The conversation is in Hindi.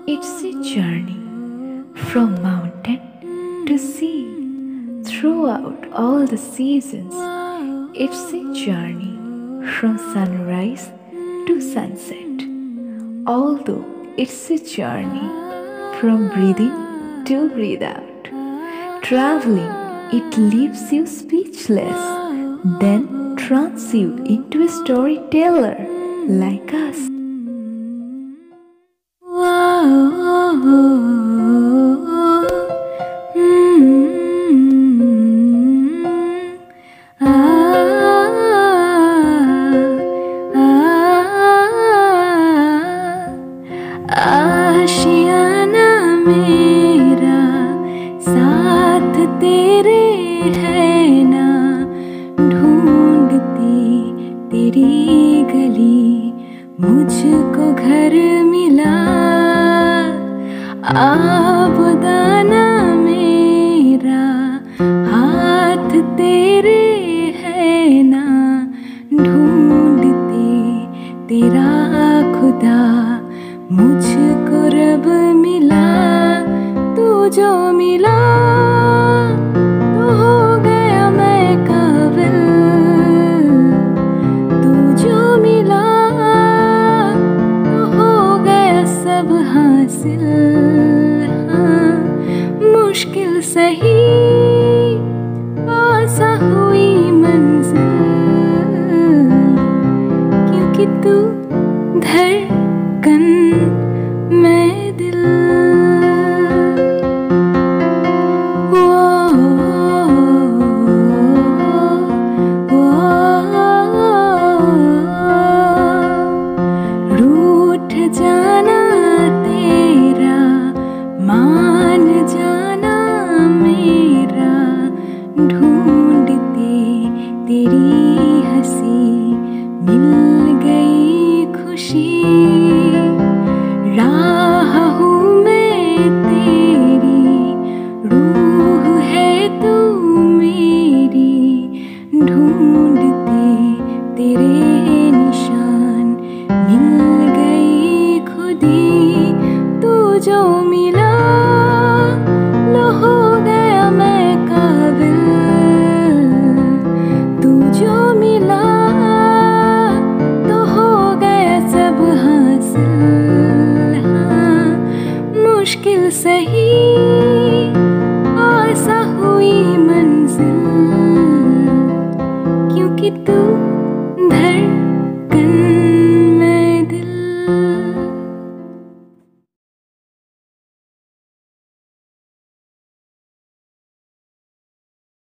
It's a journey from mountain to sea, throughout all the seasons. It's a journey from sunrise to sunset. Although it's a journey from breathing to breathe out. Traveling, it leaves you speechless, then turns you into a storyteller like us. आशियाना मेरा साथ तेरे है ना, ढूंढती तेरी गली मुझको घर मिला। आबुदाना मेरा हाथ तेरे है ना, ढूंढते तेरा खुदा मुझको रब मिला। तू जो मिला तो हो गया मैं काबिल, तू जो मिला तो हो गया सब हासिल। हाँ, मुश्किल सही आसा हुई मंजिल, क्योंकि तू धड़कन मैं दिल। रूठ जाना तेरा, मान जाना मेरा, ढूंढते तेरी हंसी मिल गई खुशी। राह